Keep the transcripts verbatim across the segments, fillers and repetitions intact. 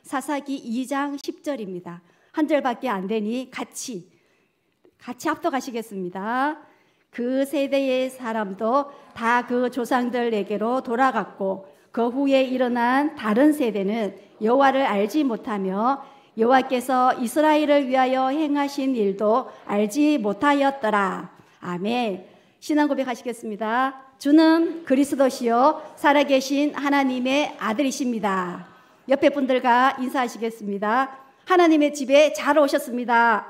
사사기 이 장 십 절입니다. 한 절밖에 안 되니 같이 같이 합독하시겠습니다. 그 세대의 사람도 다 그 조상들에게로 돌아갔고 그 후에 일어난 다른 세대는 여호와를 알지 못하며 여호와께서 이스라엘을 위하여 행하신 일도 알지 못하였더라. 아멘. 신앙 고백하시겠습니다. 주는 그리스도시요 살아계신 하나님의 아들이십니다. 옆에 분들과 인사하시겠습니다. 하나님의 집에 잘 오셨습니다.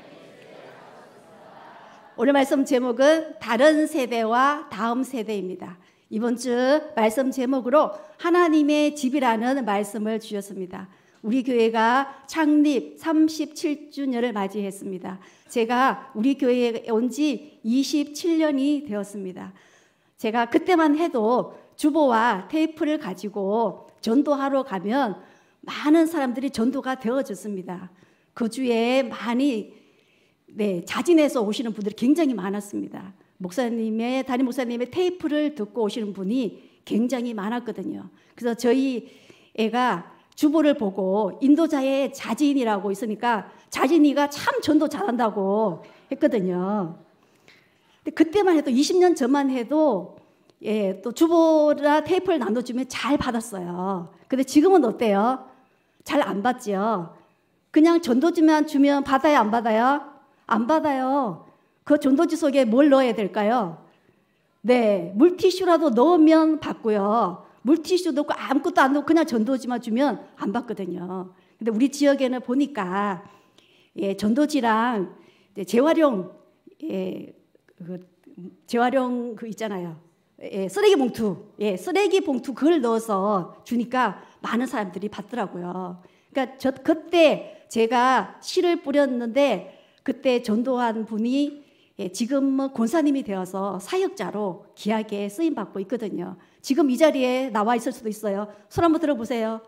오늘 말씀 제목은 다른 세대와 다음 세대입니다. 이번 주 말씀 제목으로 하나님의 집이라는 말씀을 주셨습니다. 우리 교회가 창립 삼십칠 주년을 맞이했습니다. 제가 우리 교회에 온 지 이십칠 년이 되었습니다. 제가 그때만 해도 주보와 테이프를 가지고 전도하러 가면 많은 사람들이 전도가 되어졌습니다. 그 주에 많이 네, 자진해서 오시는 분들이 굉장히 많았습니다. 목사님의, 담임 목사님의 테이프를 듣고 오시는 분이 굉장히 많았거든요. 그래서 저희 애가 주보를 보고 인도자의 자진이라고 있으니까 자진이가 참 전도 잘한다고 했거든요. 근데 그때만 해도 이십 년 전만 해도 예, 또 주보나 테이프를 나눠주면 잘 받았어요. 근데 지금은 어때요? 잘 안 받죠? 그냥 전도지만 주면 받아요, 안 받아요? 안 받아요. 그 전도지 속에 뭘 넣어야 될까요? 네, 물티슈라도 넣으면 받고요. 물티슈 넣고 아무것도 안 넣고 그냥 전도지만 주면 안 받거든요. 근데 우리 지역에는 보니까 예, 전도지랑 재활용 예, 그 재활용 그 있잖아요. 예, 쓰레기 봉투, 예, 쓰레기 봉투 그걸 넣어서 주니까 많은 사람들이 받더라고요. 그러니까 저 그때 제가 씨를 뿌렸는데 그때 전도한 분이 예, 지금은 권사님이 되어서 사역자로 귀하게 쓰임 받고 있거든요. 지금 이 자리에 나와 있을 수도 있어요. 손 한번 들어보세요.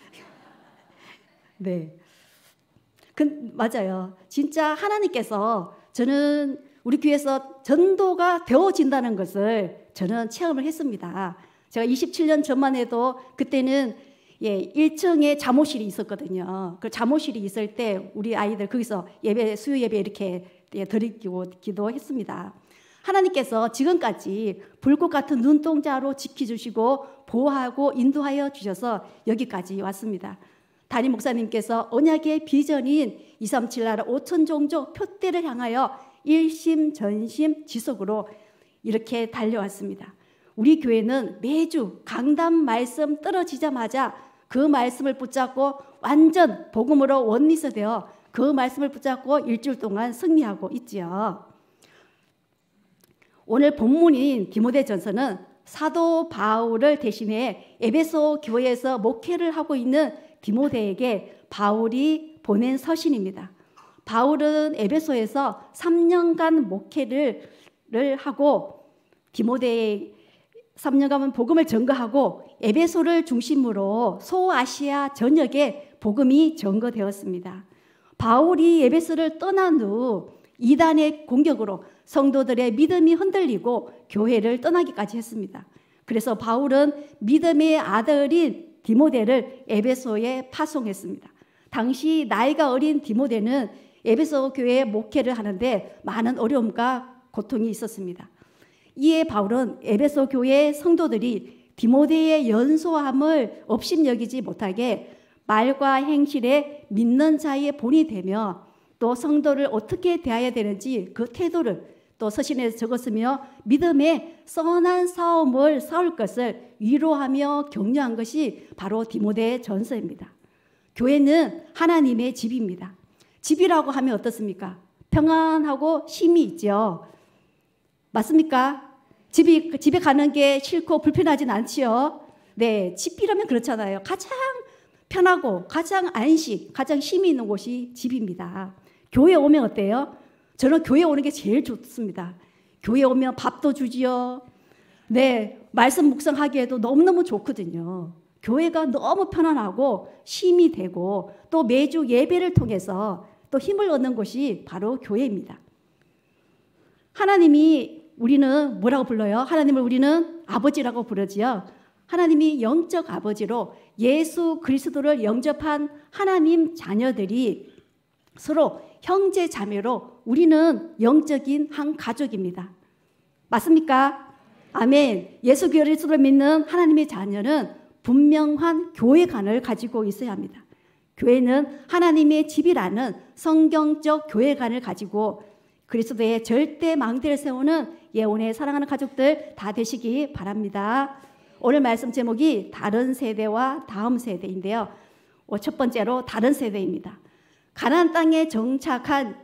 네, 그, 맞아요. 진짜 하나님께서 저는 우리 교회에서 전도가 되어진다는 것을 저는 체험을 했습니다. 제가 이십칠 년 전만 해도 그때는 예, 일 층에 잠옷실이 있었거든요. 그 잠옷실이 있을 때 우리 아이들 거기서 예배, 수요 예배 이렇게 예, 드리고 기도했습니다. 하나님께서 지금까지 불꽃 같은 눈동자로 지켜주시고 보호하고 인도하여 주셔서 여기까지 왔습니다. 담임 목사님께서 언약의 비전인 이삼칠 나라 오천 종족 표대를 향하여 일심전심 지속으로 이렇게 달려왔습니다. 우리 교회는 매주 강단 말씀 떨어지자마자 그 말씀을 붙잡고 완전 복음으로 원리스되어 그 말씀을 붙잡고 일주일 동안 승리하고 있지요. 오늘 본문인 디모데전서는 사도 바울을 대신해 에베소 교회에서 목회를 하고 있는 디모데에게 바울이 보낸 서신입니다. 바울은 에베소에서 삼 년간 목회를 하고 디모데의 삼 년간 복음을 전거하고 에베소를 중심으로 소아시아 전역에 복음이 전거되었습니다. 바울이 에베소를 떠난 후 이단의 공격으로 성도들의 믿음이 흔들리고 교회를 떠나기까지 했습니다. 그래서 바울은 믿음의 아들인 디모데를 에베소에 파송했습니다. 당시 나이가 어린 디모데는 에베소 교회에 목회를 하는데 많은 어려움과 고통이 있었습니다. 이에 바울은 에베소 교회 성도들이 디모데의 연소함을 업신여기지 못하게 말과 행실에 믿는 자의 본이 되며 또 성도를 어떻게 대해야 되는지 그 태도를 또 서신에 적었으며 믿음의 선한 싸움을 싸울 것을 위로하며 격려한 것이 바로 디모데 전서입니다. 교회는 하나님의 집입니다. 집이라고 하면 어떻습니까? 평안하고 쉼이 있죠. 맞습니까? 집이, 집에 가는 게 싫고 불편하진 않지요. 네, 집이라면 그렇잖아요. 가장 편하고 가장 안식, 가장 쉼이 있는 곳이 집입니다. 교회 오면 어때요? 저는 교회 오는 게 제일 좋습니다. 교회 오면 밥도 주지요. 네, 말씀 묵상하기에도 너무너무 좋거든요. 교회가 너무 편안하고 쉼이 되고 또 매주 예배를 통해서 또 힘을 얻는 곳이 바로 교회입니다. 하나님이 우리는 뭐라고 불러요? 하나님을 우리는 아버지라고 부르지요. 하나님이 영적 아버지로 예수 그리스도를 영접한 하나님 자녀들이 서로 형제 자매로 우리는 영적인 한 가족입니다. 맞습니까? 아멘. 예수 그리스도를 믿는 하나님의 자녀는 분명한 교회관을 가지고 있어야 합니다. 교회는 하나님의 집이라는 성경적 교회관을 가지고 그리스도의 절대 망대를 세우는 예언의 사랑하는 가족들 다 되시기 바랍니다. 오늘 말씀 제목이 다른 세대와 다음 세대인데요. 첫 번째로 다른 세대입니다. 가나안 땅에 정착한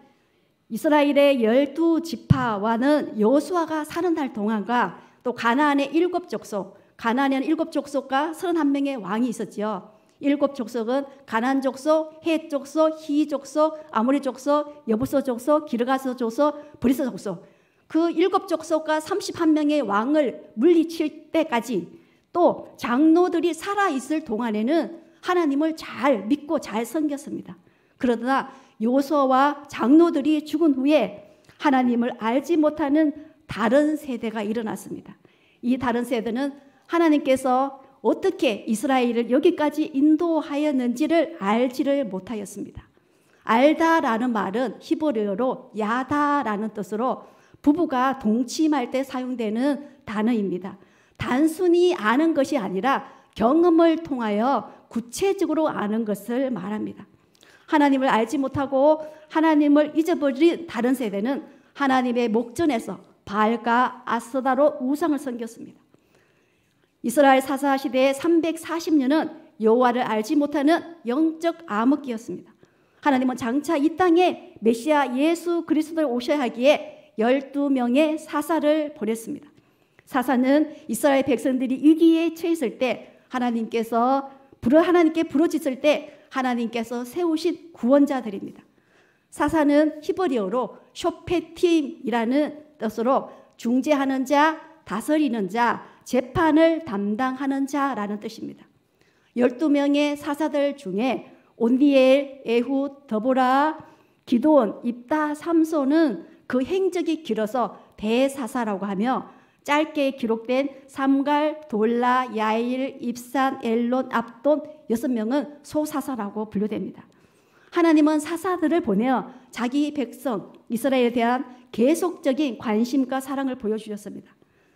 이스라엘의 열두 지파와는 여호수아가 사는 날 동안과 또 가나안의 일곱 족속, 가나안에는 일곱 족속과 서른한 명의 왕이 있었죠. 일곱 족속은 가나안 족속, 헷 족속, 히 족속, 아모리 족속, 여부서 족속, 기르가스 족속, 브리스 족속. 그 일곱 족속과 삼십한 명의 왕을 물리칠 때까지 또 장로들이 살아있을 동안에는 하나님을 잘 믿고 잘 섬겼습니다. 그러나 여호수아와 장로들이 죽은 후에 하나님을 알지 못하는 다른 세대가 일어났습니다. 이 다른 세대는 하나님께서 어떻게 이스라엘을 여기까지 인도하였는지를 알지를 못하였습니다. 알다라는 말은 히브리어로 야다라는 뜻으로 부부가 동침할 때 사용되는 단어입니다. 단순히 아는 것이 아니라 경험을 통하여 구체적으로 아는 것을 말합니다. 하나님을 알지 못하고 하나님을 잊어버린 다른 세대는 하나님의 목전에서 바알과 아스다로 우상을 섬겼습니다. 이스라엘 사사 시대의 삼백사십 년은 여호와를 알지 못하는 영적 암흑기였습니다. 하나님은 장차 이 땅에 메시아 예수 그리스도를 오셔야 하기에 열두 명의 사사를 보냈습니다. 사사는 이스라엘 백성들이 위기에 처했을 때 하나님께서 부르 하나님께 부르짖을 때 하나님께서 세우신 구원자들입니다. 사사는 히브리어로 쇼페팀이라는 뜻으로 중재하는 자, 다스리는 자, 재판을 담당하는 자라는 뜻입니다. 열두 명의 사사들 중에 온니엘, 에훗, 드보라, 기드온, 입다, 삼손은 그 행적이 길어서 대사사라고 하며 짧게 기록된 삼갈, 돌라, 야일, 입산, 엘론, 압돈 여섯 명은 소사사라고 분류됩니다. 하나님은 사사들을 보내어 자기 백성 이스라엘에 대한 계속적인 관심과 사랑을 보여주셨습니다.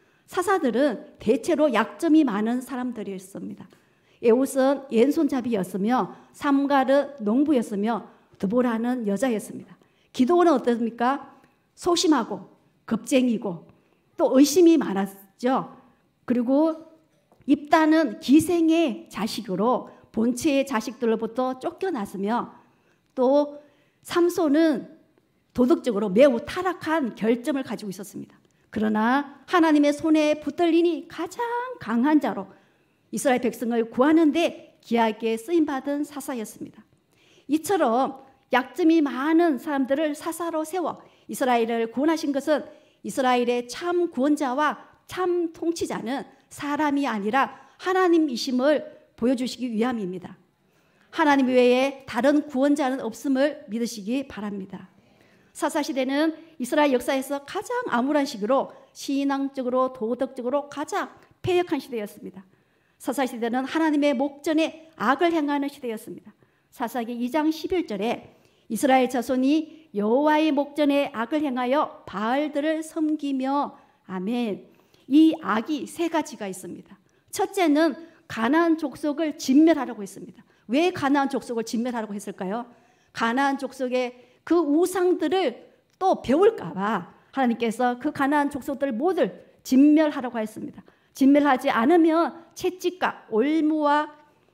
사사들은 대체로 약점이 많은 사람들이었습니다. 에훗은 왼손잡이였으며 삼갈은 농부였으며 드보라는 여자였습니다. 기드온은 어떻습니까? 소심하고 겁쟁이고 또 의심이 많았죠. 그리고 입다는 기생의 자식으로 본체의 자식들로부터 쫓겨났으며 또 삼손은 도덕적으로 매우 타락한 결점을 가지고 있었습니다. 그러나 하나님의 손에 붙들리니 가장 강한 자로 이스라엘 백성을 구하는데 귀하게 쓰임받은 사사였습니다. 이처럼 약점이 많은 사람들을 사사로 세워 이스라엘을 구원하신 것은 이스라엘의 참 구원자와 참 통치자는 사람이 아니라 하나님이심을 보여주시기 위함입니다. 하나님 외에 다른 구원자는 없음을 믿으시기 바랍니다. 사사시대는 이스라엘 역사에서 가장 암울한 시기로 신앙적으로 도덕적으로 가장 패역한 시대였습니다. 사사시대는 하나님의 목전에 악을 행하는 시대였습니다. 사사기 이 장 십일 절에 이스라엘 자손이 여호와의 목전에 악을 행하여 바알들을 섬기며 아멘. 이 악이 세 가지가 있습니다. 첫째는 가나안 족속을 진멸하려고 했습니다. 왜 가나안 족속을 진멸하려고 했을까요? 가나안 족속의 그 우상들을 또 배울까 봐 하나님께서 그 가나안 족속들 모두 진멸하라고 했습니다. 진멸하지 않으면 채찍과 올무와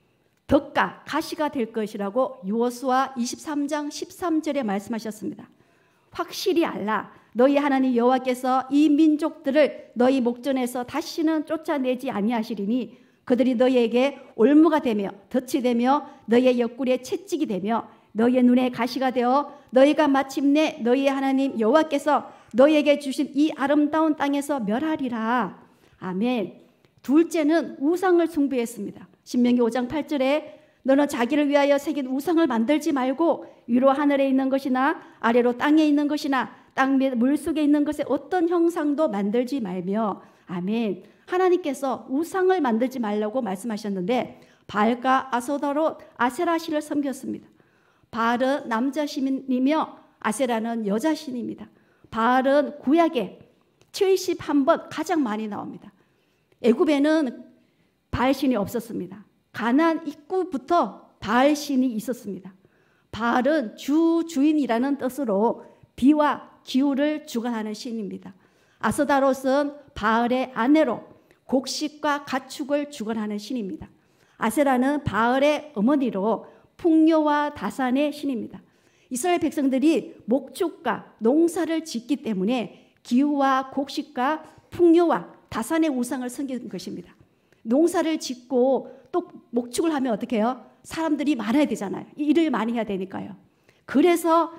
덕과 가시가 될 것이라고 여호수아 이십삼 장 십삼 절에 말씀하셨습니다. 확실히 알라. 너희 하나님 여호와께서 이 민족들을 너희 목전에서 다시는 쫓아내지 아니하시리니 그들이 너희에게 올무가 되며 덫이 되며 너희의 옆구리에 채찍이 되며 너희의 눈에 가시가 되어 너희가 마침내 너희의 하나님 여호와께서 너희에게 주신 이 아름다운 땅에서 멸하리라. 아멘. 둘째는 우상을 숭배했습니다. 신명기 오 장 팔 절에 너는 자기를 위하여 새긴 우상을 만들지 말고 위로 하늘에 있는 것이나 아래로 땅에 있는 것이나 땅 밑 물속에 있는 것에 어떤 형상도 만들지 말며 아멘. 하나님께서 우상을 만들지 말라고 말씀하셨는데 바알과 아스타롯, 아세라신을 섬겼습니다. 바알은 남자 신이며 아세라는 여자 신입니다. 바알은 구약에 칠십일 번 가장 많이 나옵니다. 애굽에는 바알 신이 없었습니다. 가나안 입구부터 바알 신이 있었습니다. 바알은 주 주인이라는 뜻으로 비와 기후를 주관하는 신입니다. 아스타롯은 바알의 아내로 곡식과 가축을 주관하는 신입니다. 아세라는 바알의 어머니로 풍요와 다산의 신입니다. 이스라엘 백성들이 목축과 농사를 짓기 때문에 기후와 곡식과 풍요와 다산의 우상을 섬기는 것입니다. 농사를 짓고 또 목축을 하면 어떻게 해요? 사람들이 많아야 되잖아요. 일을 많이 해야 되니까요. 그래서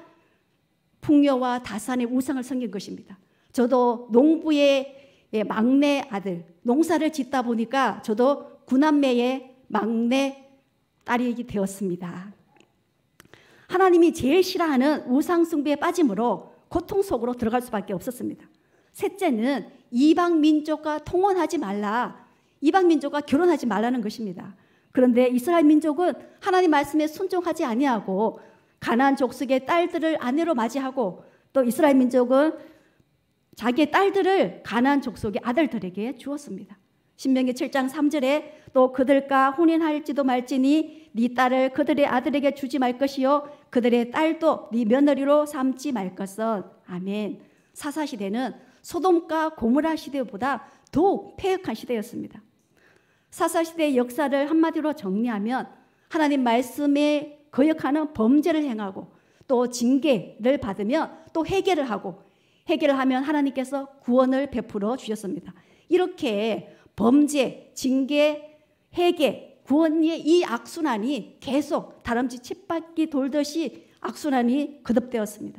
풍요와 다산의 우상을 섬긴 것입니다. 저도 농부의 막내 아들, 농사를 짓다 보니까 저도 구남매의 막내 딸이 되었습니다. 하나님이 제일 싫어하는 우상 숭배에 빠짐으로 고통 속으로 들어갈 수밖에 없었습니다. 셋째는 이방 민족과 통혼하지 말라. 이방 민족과 결혼하지 말라는 것입니다. 그런데 이스라엘 민족은 하나님 말씀에 순종하지 아니하고 가나안 족속의 딸들을 아내로 맞이하고 또 이스라엘 민족은 자기의 딸들을 가나안 족속의 아들들에게 주었습니다. 신명기 칠 장 삼 절에 또 그들과 혼인할지도 말지니 네 딸을 그들의 아들에게 주지 말 것이요 그들의 딸도 네 며느리로 삼지 말 것은. 아멘. 사사시대는 소돔과 고모라 시대보다 더욱 패역한 시대였습니다. 사사시대의 역사를 한마디로 정리하면 하나님 말씀에 거역하는 범죄를 행하고 또 징계를 받으면 또 회개를 하고 회개를 하면 하나님께서 구원을 베풀어 주셨습니다. 이렇게 범죄, 징계, 회개, 구원의 이 악순환이 계속 다람쥐 쳇바퀴 돌듯이 악순환이 거듭되었습니다.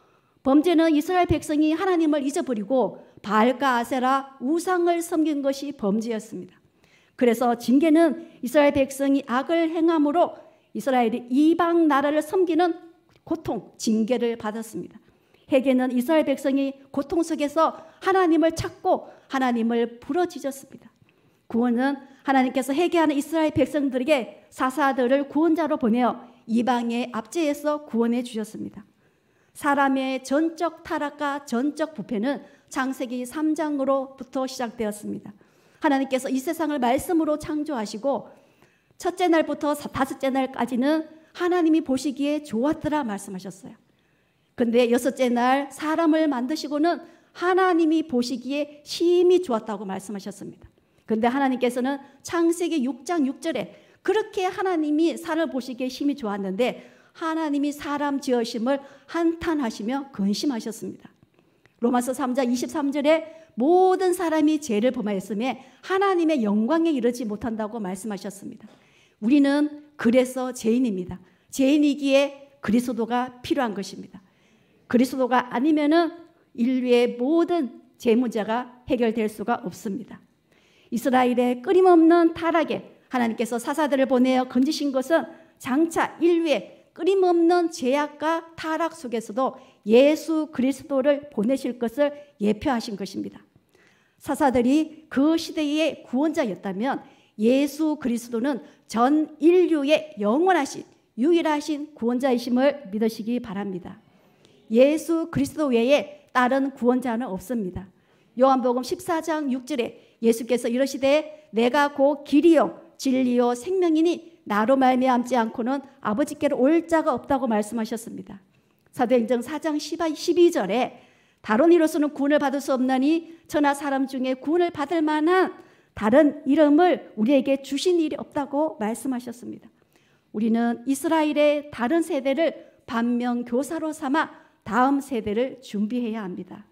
범죄는 이스라엘 백성이 하나님을 잊어버리고 바알과 아세라 우상을 섬긴 것이 범죄였습니다. 그래서 징계는 이스라엘 백성이 악을 행함으로 이스라엘이 이방 나라를 섬기는 고통, 징계를 받았습니다. 회개는 이스라엘 백성이 고통 속에서 하나님을 찾고 하나님을 부르짖었습니다. 구원은 하나님께서 회개하는 이스라엘 백성들에게 사사들을 구원자로 보내어 이방의 압제에서 구원해 주셨습니다. 사람의 전적 타락과 전적 부패는 창세기 삼 장으로부터 시작되었습니다. 하나님께서 이 세상을 말씀으로 창조하시고 첫째 날부터 다섯째 날까지는 하나님이 보시기에 좋았더라 말씀하셨어요. 근데 여섯째 날 사람을 만드시고는 하나님이 보시기에 심히 좋았다고 말씀하셨습니다. 근데 하나님께서는 창세기 육 장 육 절에 그렇게 하나님이 사람을 보시기에 심히 좋았는데 하나님이 사람 지으심을 한탄하시며 근심하셨습니다. 로마서 삼 장 이십삼 절에 모든 사람이 죄를 범하였음에 하나님의 영광에 이르지 못한다고 말씀하셨습니다. 우리는 그래서 죄인입니다. 죄인이기에 그리스도가 필요한 것입니다. 그리스도가 아니면은 인류의 모든 죄 문제가 해결될 수가 없습니다. 이스라엘의 끊임없는 타락에 하나님께서 사사들을 보내어 건지신 것은 장차 인류의 끊임없는 죄악과 타락 속에서도 예수 그리스도를 보내실 것을 예표하신 것입니다. 사사들이 그 시대의 구원자였다면 예수 그리스도는 전 인류의 영원하신 유일하신 구원자이심을 믿으시기 바랍니다. 예수 그리스도 외에 다른 구원자는 없습니다. 요한복음 십사 장 육 절에 예수께서 이르시되 내가 곧 길이요 진리요 생명이니 나로 말미암지 않고는 아버지께로 올 자가 없다고 말씀하셨습니다. 사도행전 사 장 십이 절에 다른 이로서는 구원을 받을 수 없나니 천하 사람 중에 구원을 받을 만한 다른 이름을 우리에게 주신 일이 없다고 말씀하셨습니다. 우리는 이스라엘의 다른 세대를 반면교사로 삼아 다음 세대를 준비해야 합니다.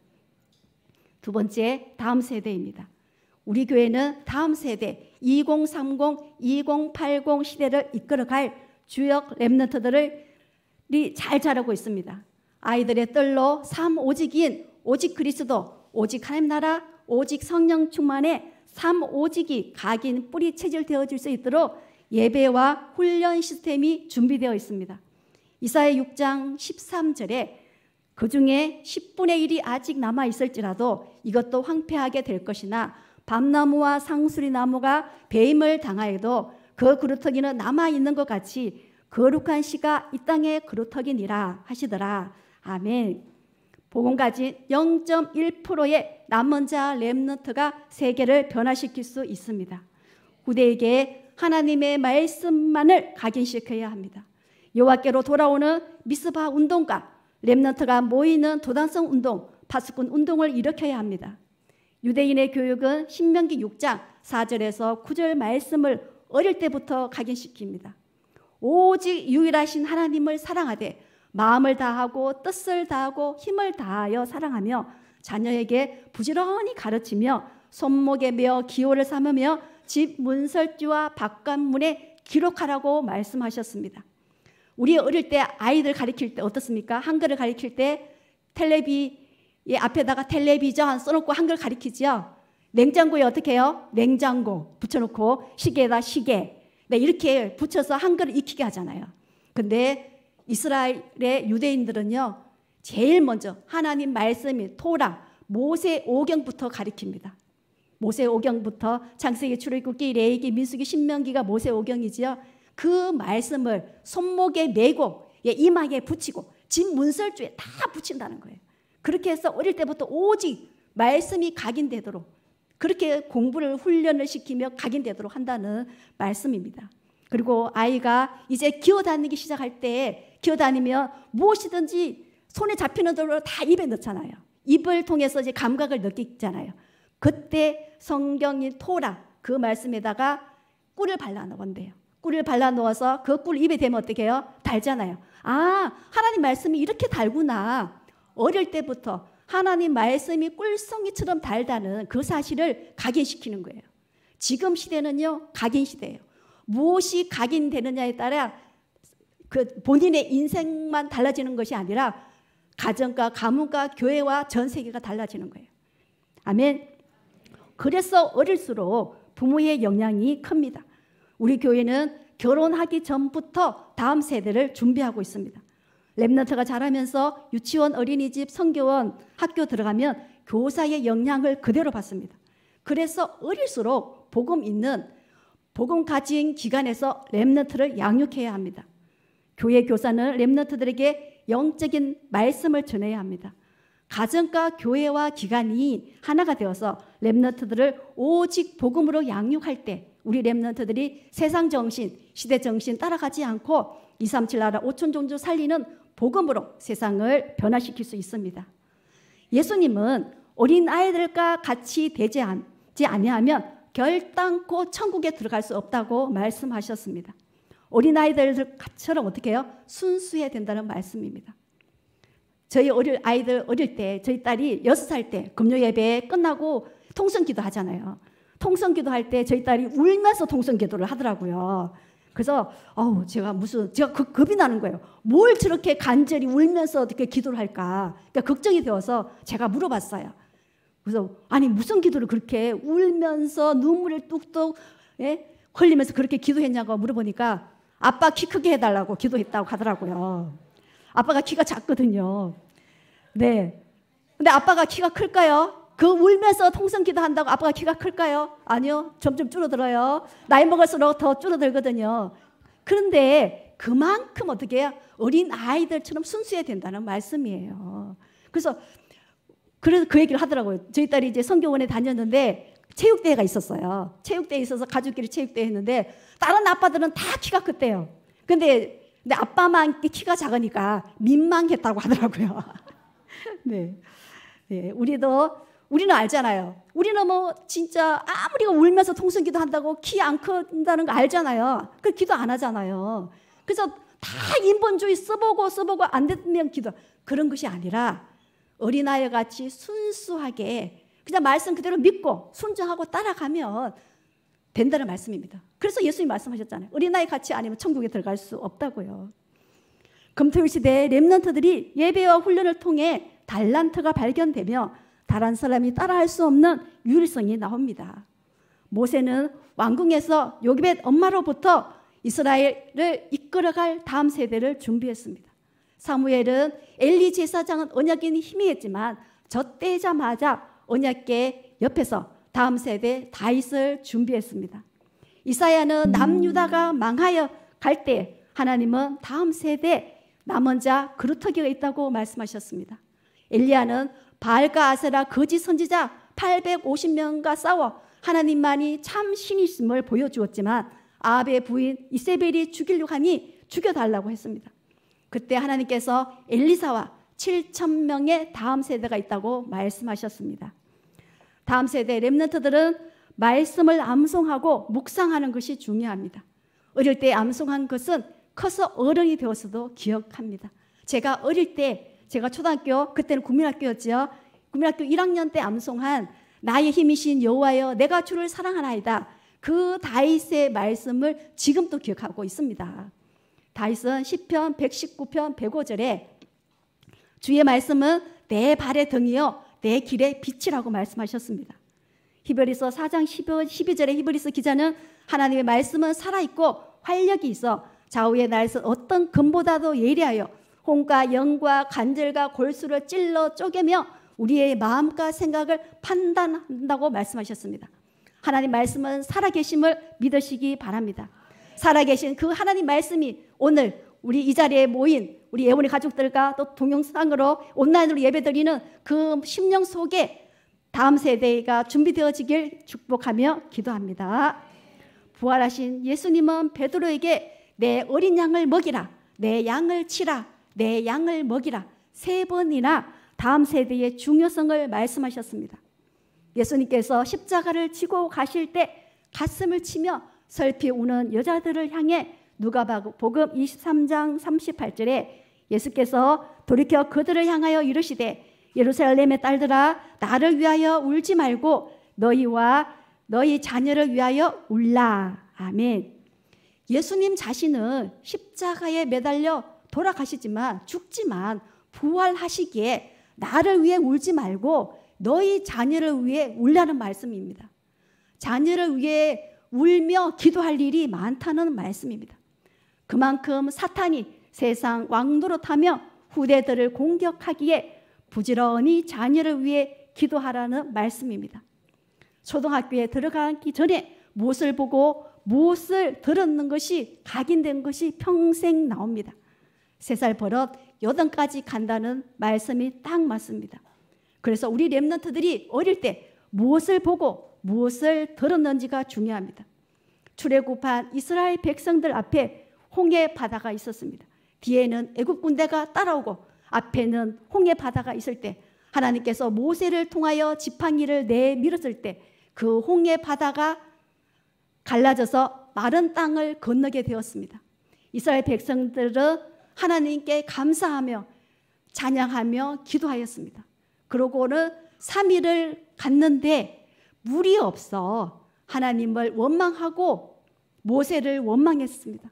두 번째, 다음 세대입니다. 우리 교회는 다음 세대 이천삼십, 이천팔십 시대를 이끌어갈 주역 렘넌트들이 잘 자라고 있습니다. 아이들의 뜰로 삶 오직인 오직 그리스도, 오직 하나님 나라, 오직 성령 충만의 삶 오직이 각인 뿌리 체질되어질 수 있도록 예배와 훈련 시스템이 준비되어 있습니다. 이사야 육 장 십삼 절에 그 중에 십분의 일이 아직 남아 있을지라도 이것도 황폐하게 될 것이나 밤나무와 상수리 나무가 배임을 당하여도 그 그루터기는 남아있는 것 같이 거룩한 씨가 이 땅의 그루터기니라 하시더라. 아멘. 복음 가진 영 점 일 퍼센트의 남은 자 렘넌트가 세계를 변화시킬 수 있습니다. 후대에게 하나님의 말씀만을 각인시켜야 합니다. 여호와께로 돌아오는 미스바 운동과 렘넌트가 모이는 도단성 운동, 파수꾼 운동을 일으켜야 합니다. 유대인의 교육은 신명기 육 장 사 절에서 구 절 말씀을 어릴 때부터 각인시킵니다. 오직 유일하신 하나님을 사랑하되 마음을 다하고 뜻을 다하고 힘을 다하여 사랑하며 자녀에게 부지런히 가르치며 손목에 메어 기호를 삼으며 집 문설주와 바깥문에 기록하라고 말씀하셨습니다. 우리 어릴 때 아이들 가르칠 때 어떻습니까? 한글을 가르칠 때 텔레비 앞에다가 텔레비전 써놓고 한글 가르치죠. 냉장고에 어떻게 해요? 냉장고 붙여놓고 시계에다 시계, 네, 이렇게 붙여서 한글을 익히게 하잖아요. 근데 이스라엘의 유대인들은요, 제일 먼저 하나님 말씀인 토라, 모세 오경부터 가르칩니다. 모세 오경부터 창세기, 출애굽기, 레위기, 민수기, 신명기가 모세 오경이지요. 그 말씀을 손목에 메고 이마에 붙이고 집 문설주에 다 붙인다는 거예요. 그렇게 해서 어릴 때부터 오직 말씀이 각인되도록 그렇게 공부를 훈련을 시키며 각인되도록 한다는 말씀입니다. 그리고 아이가 이제 기어다니기 시작할 때 기어다니면 무엇이든지 손에 잡히는 대로 다 입에 넣잖아요. 입을 통해서 이제 감각을 느끼잖아요. 그때 성경인 토라 그 말씀에다가 꿀을 발라 넣은대요. 꿀을 발라 넣어서 그 꿀 입에 대면 어떻게 해요? 달잖아요. 아, 하나님 말씀이 이렇게 달구나. 어릴 때부터 하나님 말씀이 꿀송이처럼 달다는 그 사실을 각인시키는 거예요. 지금 시대는요, 각인 시대예요. 무엇이 각인되느냐에 따라 그 본인의 인생만 달라지는 것이 아니라 가정과 가문과 교회와 전 세계가 달라지는 거예요. 아멘. 그래서 어릴수록 부모의 영향이 큽니다. 우리 교회는 결혼하기 전부터 다음 세대를 준비하고 있습니다. 렘넌트가 자라면서 유치원, 어린이집, 성교원, 학교 들어가면 교사의 영향을 그대로 받습니다. 그래서 어릴수록 복음 있는 복음 가진 기관에서 렘넌트를 양육해야 합니다. 교회 교사는 렘넌트들에게 영적인 말씀을 전해야 합니다. 가정과 교회와 기관이 하나가 되어서 렘넌트들을 오직 복음으로 양육할 때 우리 렘넌트들이 세상 정신, 시대 정신 따라가지 않고 이삼칠 나라 오천 종족 살리는 복음으로 세상을 변화시킬 수 있습니다. 예수님은 어린 아이들과 같이 되지 아니하면 결단코 천국에 들어갈 수 없다고 말씀하셨습니다. 어린아이들처럼 어떻게 해요? 순수해야 된다는 말씀입니다. 저희 어릴 아이들 어릴 때 저희 딸이 여섯 살 때 금요 예배 끝나고 통성기도 하잖아요. 통성기도 할 때 저희 딸이 울면서 통성기도를 하더라고요. 그래서 어우 제가 무슨 제가 그, 겁이 나는 거예요. 뭘 저렇게 간절히 울면서 어떻게 기도를 할까? 그러니까 걱정이 되어서 제가 물어봤어요. 그래서 아니 무슨 기도를 그렇게 울면서 눈물을 뚝뚝 예? 흘리면서 그렇게 기도했냐고 물어보니까 아빠 키 크게 해달라고 기도했다고 하더라고요. 아빠가 키가 작거든요. 네. 근데 아빠가 키가 클까요? 그 울면서 통성기도 한다고 아빠가 키가 클까요? 아니요. 점점 줄어들어요. 나이 먹을수록 더 줄어들거든요. 그런데 그만큼 어떻게 해요? 어린 아이들처럼 순수해야 된다는 말씀이에요. 그래서 그래서 그 얘기를 하더라고요. 저희 딸이 이제 성교원에 다녔는데 체육대회가 있었어요. 체육대회 있어서 가족끼리 체육대회 했는데 다른 아빠들은 다 키가 컸대요. 근데, 근데 아빠만 키가 작으니까 민망했다고 하더라고요. 네. 네. 우리도, 우리는 알잖아요. 우리는 뭐 진짜 아무리 울면서 통성기도 한다고 키 안 큰다는 거 알잖아요. 그 기도 안 하잖아요. 그래서 다 인본주의 써보고 써보고 안 되면 기도. 그런 것이 아니라 어린아이 같이 순수하게 그냥 말씀 그대로 믿고 순종하고 따라가면 된다는 말씀입니다. 그래서 예수님이 말씀하셨잖아요. 어린아이 같이 아니면 천국에 들어갈 수 없다고요. 금토일 시대에 렘넌트들이 예배와 훈련을 통해 달란트가 발견되며 다른 사람이 따라할 수 없는 유일성이 나옵니다. 모세는 왕궁에서 요기벳 엄마로부터 이스라엘을 이끌어갈 다음 세대를 준비했습니다. 사무엘은 엘리 제사장은 언약인 희미했지만 젖대자마자 언약궤 옆에서 다음 세대 다윗을 준비했습니다. 이사야는 남유다가 망하여 갈 때 하나님은 다음 세대 남은 자 그루터기가 있다고 말씀하셨습니다. 엘리야는 바알과 아세라 거짓 선지자 팔백오십 명과 싸워 하나님만이 참 신이심을 보여주었지만 아합의 부인 이세벨이 죽이려고 하니 죽여달라고 했습니다. 그때 하나님께서 엘리사와 칠천 명의 다음 세대가 있다고 말씀하셨습니다. 다음 세대 렘넌트들은 말씀을 암송하고 묵상하는 것이 중요합니다. 어릴 때 암송한 것은 커서 어른이 되어서도 기억합니다. 제가 어릴 때, 제가 초등학교, 그때는 국민학교였죠. 국민학교 일 학년 때 암송한 나의 힘이신 여호와여 내가 주를 사랑하나이다. 그 다윗의 말씀을 지금도 기억하고 있습니다. 다윗은 시편 백십구 편 백오 절에 주의 말씀은 내 발의 등이요 내 길의 빛이라고 말씀하셨습니다. 히브리서 사 장 십이 절에 히브리서 기자는 하나님의 말씀은 살아있고 활력이 있어 좌우의 날선 어떤 금보다도 예리하여 혼과 영과 관절과 골수를 찔러 쪼개며 우리의 마음과 생각을 판단한다고 말씀하셨습니다. 하나님 말씀은 살아계심을 믿으시기 바랍니다. 살아계신 그 하나님 말씀이 오늘 우리 이 자리에 모인 우리 예원의 가족들과 또 동영상으로 온라인으로 예배드리는 그 심령 속에 다음 세대가 준비되어지길 축복하며 기도합니다. 부활하신 예수님은 베드로에게 내 어린 양을 먹이라, 내 양을 치라, 내 양을 먹이라 세 번이나 다음 세대의 중요성을 말씀하셨습니다. 예수님께서 십자가를 지고 가실 때 가슴을 치며 슬피 우는 여자들을 향해 누가복음 이십삼 장 삼십팔 절에 예수께서 돌이켜 그들을 향하여 이르시되 예루살렘의 딸들아 나를 위하여 울지 말고 너희와 너희 자녀를 위하여 울라. 아멘. 예수님 자신은 십자가에 매달려 돌아가시지만 죽지만 부활하시기에 나를 위해 울지 말고 너희 자녀를 위해 울라는 말씀입니다. 자녀를 위해 울며 기도할 일이 많다는 말씀입니다. 그만큼 사탄이 세상 왕노릇하며 후대들을 공격하기에 부지런히 자녀를 위해 기도하라는 말씀입니다. 초등학교에 들어가기 전에 무엇을 보고 무엇을 들었는 것이 각인된 것이 평생 나옵니다. 세 살 버릇 여든까지 간다는 말씀이 딱 맞습니다. 그래서 우리 렘넌트들이 어릴 때 무엇을 보고 무엇을 들었는지가 중요합니다. 출애굽한 이스라엘 백성들 앞에 홍해 바다가 있었습니다. 뒤에는 애굽 군대가 따라오고 앞에는 홍해 바다가 있을 때 하나님께서 모세를 통하여 지팡이를 내밀었을 때 그 홍해 바다가 갈라져서 마른 땅을 건너게 되었습니다. 이스라엘 백성들은 하나님께 감사하며 찬양하며 기도하였습니다. 그러고는 삼 일을 갔는데 물이 없어 하나님을 원망하고 모세를 원망했습니다.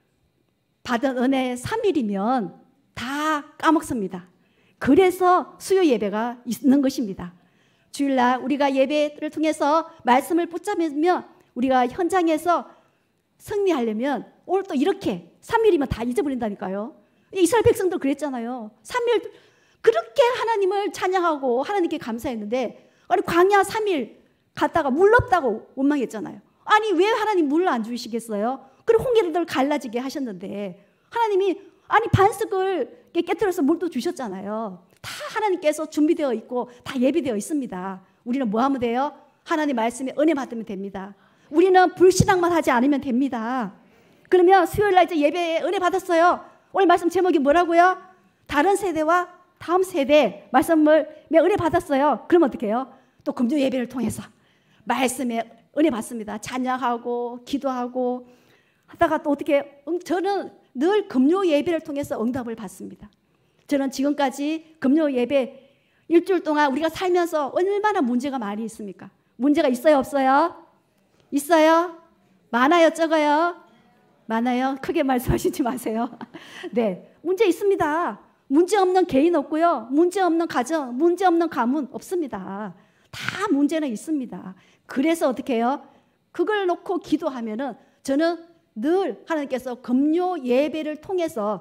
받은 은혜 삼 일이면 다 까먹습니다. 그래서 수요 예배가 있는 것입니다. 주일날 우리가 예배를 통해서 말씀을 붙잡으면 우리가 현장에서 승리하려면 오늘 또 이렇게 삼 일이면 다 잊어버린다니까요. 이스라엘 백성들 그랬잖아요. 삼 일 그렇게 하나님을 찬양하고 하나님께 감사했는데 아니 광야 삼 일 갔다가 물 없다고 원망했잖아요. 아니 왜 하나님 물을 안 주시겠어요? 그리고 홍해를 갈라지게 하셨는데 하나님이 아니 반석을 깨뜨려서 물도 주셨잖아요. 다 하나님께서 준비되어 있고 다 예비되어 있습니다. 우리는 뭐 하면 돼요? 하나님 말씀에 은혜 받으면 됩니다. 우리는 불신앙만 하지 않으면 됩니다. 그러면 수요일날 이제 예배에 은혜 받았어요. 오늘 말씀 제목이 뭐라고요? 다른 세대와 다음 세대 말씀을 은혜 받았어요. 그러면 어떻게 해요? 또 금요 예배를 통해서 말씀에 은혜 받습니다. 찬양하고 기도하고 하다가 또 어떻게 저는 늘 금요 예배를 통해서 응답을 받습니다. 저는 지금까지 금요 예배 일주일 동안 우리가 살면서 얼마나 문제가 많이 있습니까? 문제가 있어요, 없어요? 있어요? 많아요, 적어요? 많아요? 크게 말씀하시지 마세요. 네, 문제 있습니다. 문제 없는 개인 없고요. 문제 없는 가정, 문제 없는 가문 없습니다. 다 문제는 있습니다. 그래서 어떻게 해요? 그걸 놓고 기도하면은 저는 늘 하나님께서 금요 예배를 통해서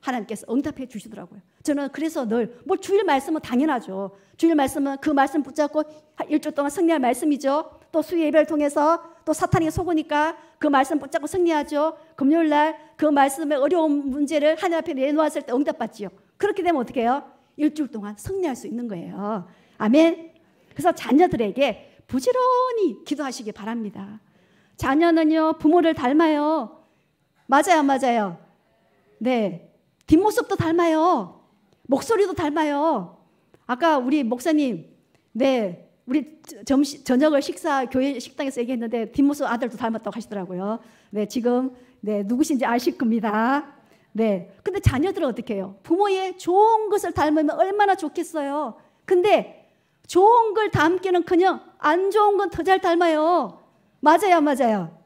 하나님께서 응답해 주시더라고요. 저는 그래서 늘 뭐 주일 말씀은 당연하죠. 주일 말씀은 그 말씀 붙잡고 일주일 동안 승리할 말씀이죠. 또 수요 예배를 통해서 또 사탄이 속으니까 그 말씀 붙잡고 승리하죠. 금요일 날 그 말씀의 어려운 문제를 하나님 앞에 내놓았을 때 응답받지요. 그렇게 되면 어떻게 해요? 일주일 동안 승리할 수 있는 거예요. 아멘. 그래서 자녀들에게 부지런히 기도하시기 바랍니다. 자녀는요, 부모를 닮아요. 맞아요, 맞아요. 네. 뒷모습도 닮아요. 목소리도 닮아요. 아까 우리 목사님, 네, 우리 점심, 저녁을 식사, 교회 식당에서 얘기했는데 뒷모습 아들도 닮았다고 하시더라고요. 네, 지금, 네, 누구신지 아실 겁니다. 네. 근데 자녀들은 어떻게 해요? 부모의 좋은 것을 닮으면 얼마나 좋겠어요. 근데 좋은 걸 닮기는 그냥 안 좋은 건 더 잘 닮아요. 맞아요, 맞아요.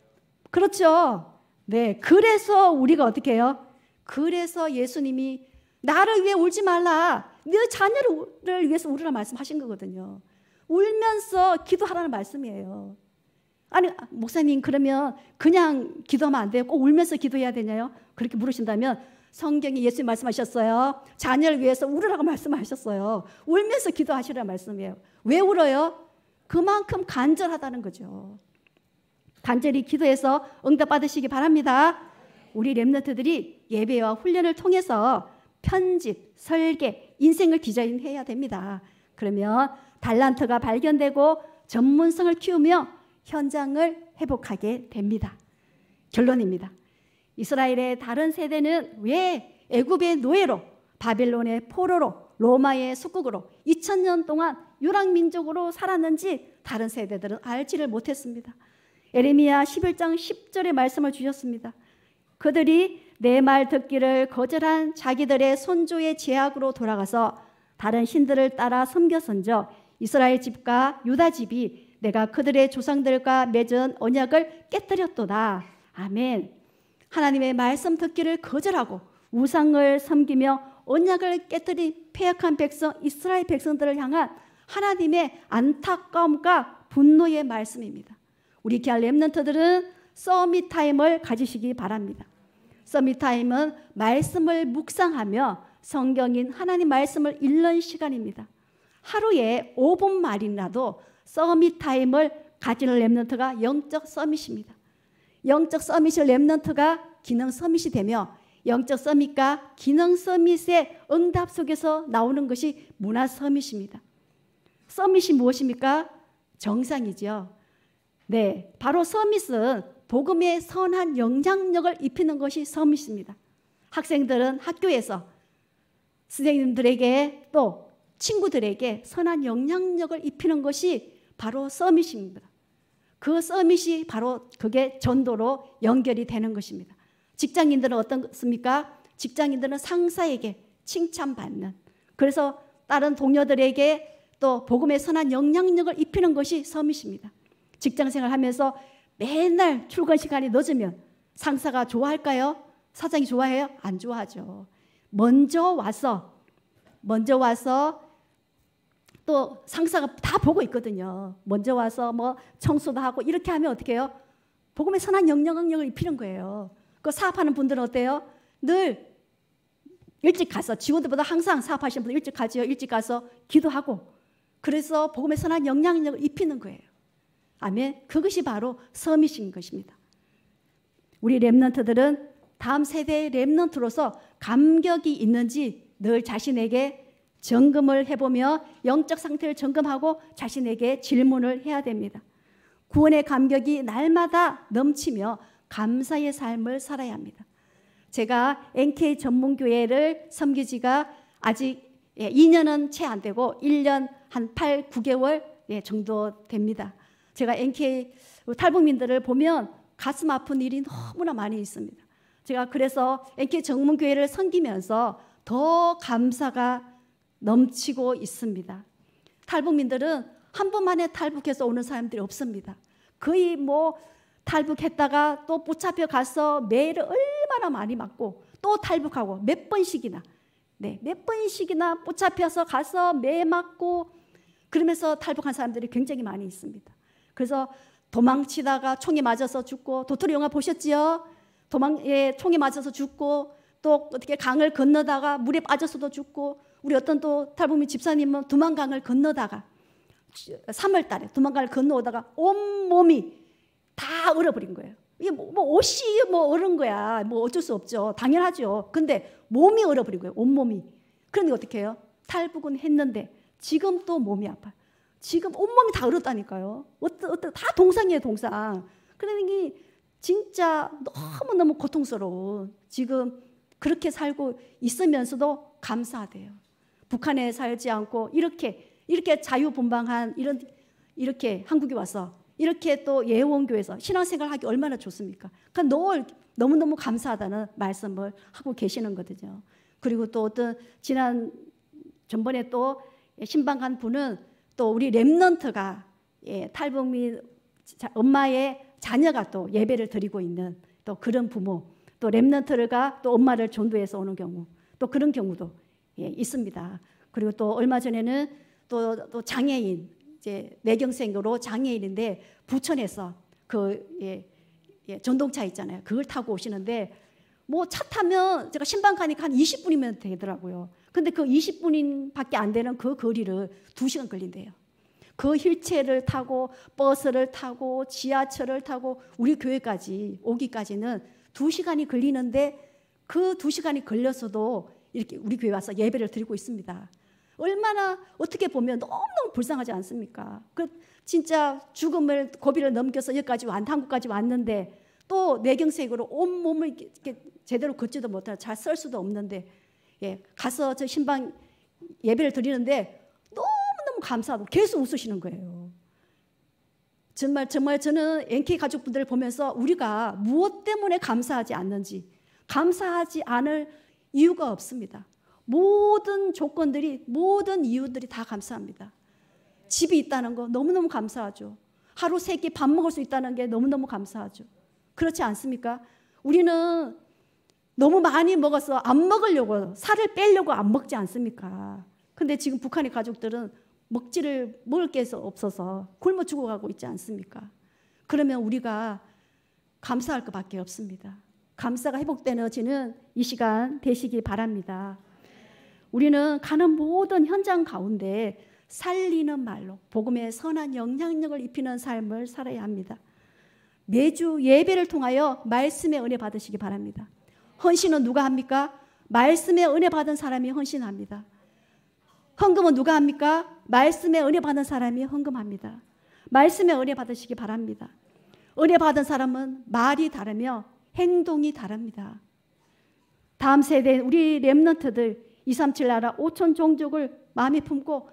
그렇죠. 네. 그래서 우리가 어떻게 해요? 그래서 예수님이 나를 위해 울지 말라. 네 자녀를 위해서 울으라 말씀하신 거거든요. 울면서 기도하라는 말씀이에요. 아니, 목사님, 그러면 그냥 기도하면 안 돼요? 꼭 울면서 기도해야 되냐요? 그렇게 물으신다면 성경에 예수님 말씀하셨어요. 자녀를 위해서 울으라고 말씀하셨어요. 울면서 기도하시라는 말씀이에요. 왜 울어요? 그만큼 간절하다는 거죠. 간절히 기도해서 응답 받으시기 바랍니다. 우리 렘넌트들이 예배와 훈련을 통해서 편집, 설계, 인생을 디자인해야 됩니다. 그러면 달란트가 발견되고 전문성을 키우며 현장을 회복하게 됩니다. 결론입니다. 이스라엘의 다른 세대는 왜 애굽의 노예로, 바벨론의 포로로, 로마의 속국으로 이천 년 동안 유랑민족으로 살았는지 다른 세대들은 알지를 못했습니다. 에레미야 십일 장 십 절의 말씀을 주셨습니다. 그들이 내 말 듣기를 거절한 자기들의 손조의 제약으로 돌아가서 다른 신들을 따라 섬겼은저 이스라엘 집과 유다 집이 내가 그들의 조상들과 맺은 언약을 깨뜨렸도다. 아멘. 하나님의 말씀 듣기를 거절하고 우상을 섬기며 언약을 깨뜨린 패역한 백성 이스라엘 백성들을 향한 하나님의 안타까움과 분노의 말씀입니다. 우리 귀한 렘넌트들은 서밋 타임을 가지시기 바랍니다. 서밋 타임은 말씀을 묵상하며 성경인 하나님 말씀을 읽는 시간입니다. 하루에 오 분만이라도 서밋 타임을 가지는 렘넌트가 영적 서밋입니다. 영적 서밋의 렘넌트가 기능 서밋이 되며 영적 서밋과 기능 서밋의 응답 속에서 나오는 것이 문화 서밋입니다. 서밋이 무엇입니까? 정상이죠. 네, 바로 서밋은 복음의 선한 영향력을 입히는 것이 서밋입니다. 학생들은 학교에서 선생님들에게 또 친구들에게 선한 영향력을 입히는 것이 바로 서밋입니다. 그 서밋이 바로 그게 전도로 연결이 되는 것입니다. 직장인들은 어떻습니까? 직장인들은 상사에게 칭찬받는, 그래서 다른 동료들에게 또 복음의 선한 영향력을 입히는 것이 서밋입니다. 직장생활 하면서 맨날 출근 시간이 늦으면 상사가 좋아할까요? 사장이 좋아해요? 안 좋아하죠. 먼저 와서 먼저 와서 또 상사가 다 보고 있거든요. 먼저 와서 뭐 청소도 하고 이렇게 하면 어떻게 해요? 복음의 선한 영향력을 입히는 거예요. 그 사업하는 분들은 어때요? 늘 일찍 가서, 직원들보다 항상 사업하시는 분들 일찍 가죠. 일찍 가서 기도하고, 그래서 복음의 선한 영향력을 입히는 거예요. 아멘. 그것이 바로 서밋인 것입니다. 우리 렘넌트들은 다음 세대의 렘넌트로서 감격이 있는지 늘 자신에게 점검을 해보며 영적 상태를 점검하고 자신에게 질문을 해야 됩니다. 구원의 감격이 날마다 넘치며 감사의 삶을 살아야 합니다. 제가 엔케이 전문교회를 섬긴 지가 아직 이 년은 채 안 되고 일 년 한 팔, 구 개월 정도 됩니다. 제가 엔케이 탈북민들을 보면 가슴 아픈 일이 너무나 많이 있습니다. 제가 그래서 엔케이 전문교회를 섬기면서 더 감사가 넘치고 있습니다. 탈북민들은 한 번만에 탈북해서 오는 사람들이 없습니다. 거의 뭐 탈북했다가 또 붙잡혀 가서 매를 얼마나 많이 맞고 또 탈북하고 몇 번씩이나 네, 몇 번씩이나 붙잡혀서 가서 매 맞고 그러면서 탈북한 사람들이 굉장히 많이 있습니다. 그래서 도망치다가 총에 맞아서 죽고, 도토리 영화 보셨지요? 도망에 총에 맞아서 죽고, 또 어떻게 강을 건너다가 물에 빠져서도 죽고, 우리 어떤 또 탈북민 집사님은 두만강을 건너다가 삼월 달에 두만강을 건너오다가 온몸이 다 얼어버린 거예요. 이게 뭐, 뭐 옷이 뭐 얼은 거야. 뭐 어쩔 수 없죠. 당연하죠. 근데 몸이 얼어버린 거예요. 온몸이. 그런데 어떻게 해요? 탈북은 했는데 지금 또 몸이 아파요. 지금 온몸이 다 얼었다니까요. 어떠, 어떠, 다 동상이에요, 동상. 그러니 진짜 너무너무 고통스러운, 지금 그렇게 살고 있으면서도 감사하대요. 북한에 살지 않고 이렇게 이렇게 자유분방한 이런 이렇게 한국에 와서 이렇게 또 예원교회에서 신앙생활하기 얼마나 좋습니까? 그러니까 늘 너무너무 감사하다는 말씀을 하고 계시는 거거든요. 그리고 또 어떤 지난 전번에 또 신방한 분은 또 우리 렘넌트가, 예, 탈북민 엄마의 자녀가 또 예배를 드리고 있는 또 그런 부모, 또 렘넌트가 또 엄마를 전도해서 오는 경우, 또 그런 경우도, 예, 있습니다. 그리고 또 얼마 전에는 또, 또 장애인, 이제 내경생으로 장애인인데 부천에서 그, 예, 예, 전동차 있잖아요. 그걸 타고 오시는데 뭐 차 타면 제가 신방 가니까 한 이십 분이면 되더라고요. 근데 그 이십 분밖에 안 되는 그 거리를 두 시간 걸린대요. 그 휠체어를 타고 버스를 타고 지하철을 타고 우리 교회까지 오기까지는 두 시간이 걸리는데, 그 두 시간이 걸려서도 이렇게 우리 교회 와서 예배를 드리고 있습니다. 얼마나 어떻게 보면 너무너무 불쌍하지 않습니까? 그 진짜 죽음을 고비를 넘겨서 여기까지 왔, 한국까지 왔는데 또 뇌경색으로 온 몸을 이렇게 제대로 걷지도 못하고 잘 설 수도 없는데, 예, 가서 저 신방 예배를 드리는데 너무너무 감사하고 계속 웃으시는 거예요. 정말 정말 저는 엔케이 가족분들을 보면서 우리가 무엇 때문에 감사하지 않는지, 감사하지 않을 이유가 없습니다. 모든 조건들이, 모든 이유들이 다 감사합니다. 집이 있다는 거 너무너무 감사하죠. 하루 세 끼 밥 먹을 수 있다는 게 너무너무 감사하죠. 그렇지 않습니까? 우리는 너무 많이 먹어서 안 먹으려고, 살을 빼려고 안 먹지 않습니까? 근데 지금 북한의 가족들은 먹지를, 먹을 게 없어서 굶어 죽어가고 있지 않습니까? 그러면 우리가 감사할 것밖에 없습니다. 감사가 회복되어지는 이 시간 되시기 바랍니다. 우리는 가는 모든 현장 가운데 살리는 말로 복음의 선한 영향력을 입히는 삶을 살아야 합니다. 매주 예배를 통하여 말씀의 은혜 받으시기 바랍니다. 헌신은 누가 합니까? 말씀의 은혜 받은 사람이 헌신합니다. 헌금은 누가 합니까? 말씀의 은혜 받은 사람이 헌금합니다. 말씀의 은혜 받으시기 바랍니다. 은혜 받은 사람은 말이 다르며 행동이 다릅니다. 다음 세대 우리 렘넌트들 이삼칠 나라 오천 종족을 마음에 품고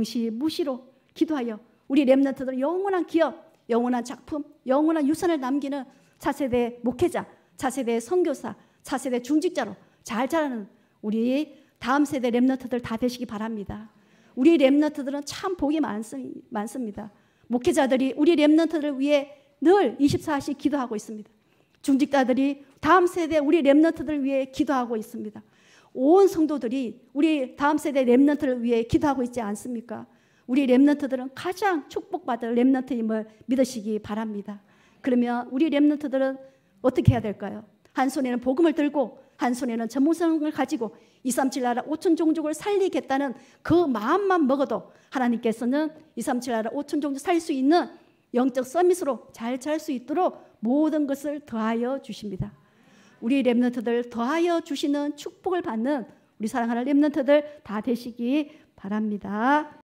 정시무시로 기도하여 우리 렘넌트들 영원한 기업, 영원한 작품, 영원한 유산을 남기는 차세대 목회자, 차세대 선교사, 차세대 중직자로 잘 자라는 우리 다음 세대 렘넌트들 다 되시기 바랍니다. 우리 렘넌트들은 참 복이 많습니다. 목회자들이 우리 렘넌트들을 위해 늘 이십사 시 기도하고 있습니다. 중직자들이 다음 세대 우리 렘넌트들을 위해 기도하고 있습니다. 온 성도들이 우리 다음 세대 렘넌트를 위해 기도하고 있지 않습니까? 우리 렘넌트들은 가장 축복받을 렘넌트임을 믿으시기 바랍니다. 그러면 우리 렘넌트들은 어떻게 해야 될까요? 한 손에는 복음을 들고 한 손에는 전문성을 가지고 이삼칠 나라 오천 종족을 살리겠다는 그 마음만 먹어도 하나님께서는 이삼칠 나라 오천 종족 살 수 있는 영적 서밋으로 잘 잘 수 있도록 모든 것을 더하여 주십니다. 우리 렘넌트들 더하여 주시는 축복을 받는 우리 사랑하는 렘넌트들 다 되시기 바랍니다.